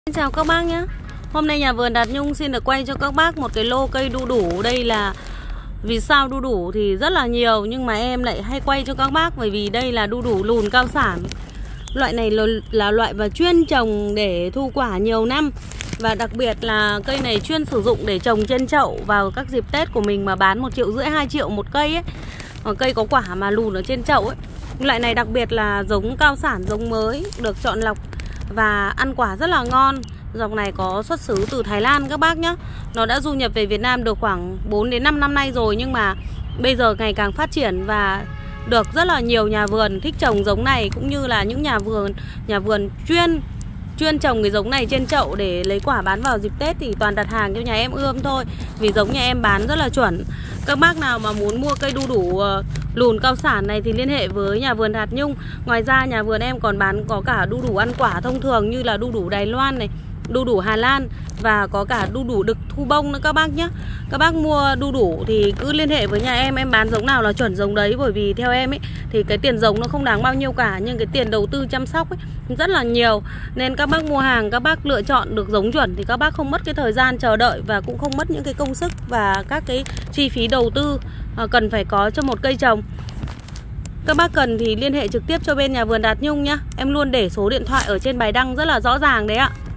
Xin chào các bác nhé. Hôm nay nhà vườn Đạt Nhung xin được quay cho các bác một cái lô cây đu đủ. Đây là vì sao đu đủ thì rất là nhiều, nhưng mà em lại hay quay cho các bác bởi vì đây là đu đủ lùn cao sản. Loại này là loại mà chuyên trồng để thu quả nhiều năm. Và đặc biệt là cây này chuyên sử dụng để trồng trên chậu vào các dịp Tết của mình mà bán 1,5 triệu 2 triệu một cây ấy. Cây có quả mà lùn ở trên chậu ấy. Loại này đặc biệt là giống cao sản, giống mới, được chọn lọc và ăn quả rất là ngon. Dòng này có xuất xứ từ Thái Lan các bác nhé. Nó đã du nhập về Việt Nam được khoảng 4 đến 5 năm nay rồi, nhưng mà bây giờ ngày càng phát triển và được rất là nhiều nhà vườn thích trồng giống này, cũng như là những nhà vườn chuyên trồng cái giống này trên chậu để lấy quả bán vào dịp Tết thì toàn đặt hàng cho nhà em ươm thôi, vì giống nhà em bán rất là chuẩn. Các bác nào mà muốn mua cây đu đủ lùn cao sản này thì liên hệ với nhà vườn Đạt Nhung. Ngoài ra nhà vườn em còn bán có cả đu đủ ăn quả thông thường như là đu đủ Đài Loan này, đu đủ Hà Lan và có cả đu đủ đực thu bông nữa các bác nhé. Các bác mua đu đủ thì cứ liên hệ với nhà em bán giống nào là chuẩn giống đấy. Bởi vì theo em ấy thì cái tiền giống nó không đáng bao nhiêu cả, nhưng cái tiền đầu tư chăm sóc ấy rất là nhiều. Nên các bác mua hàng, các bác lựa chọn được giống chuẩn thì các bác không mất cái thời gian chờ đợi và cũng không mất những cái công sức và các cái chi phí đầu tư cần phải có cho một cây trồng. Các bác cần thì liên hệ trực tiếp cho bên nhà vườn Đạt Nhung nhá. Em luôn để số điện thoại ở trên bài đăng rất là rõ ràng đấy ạ.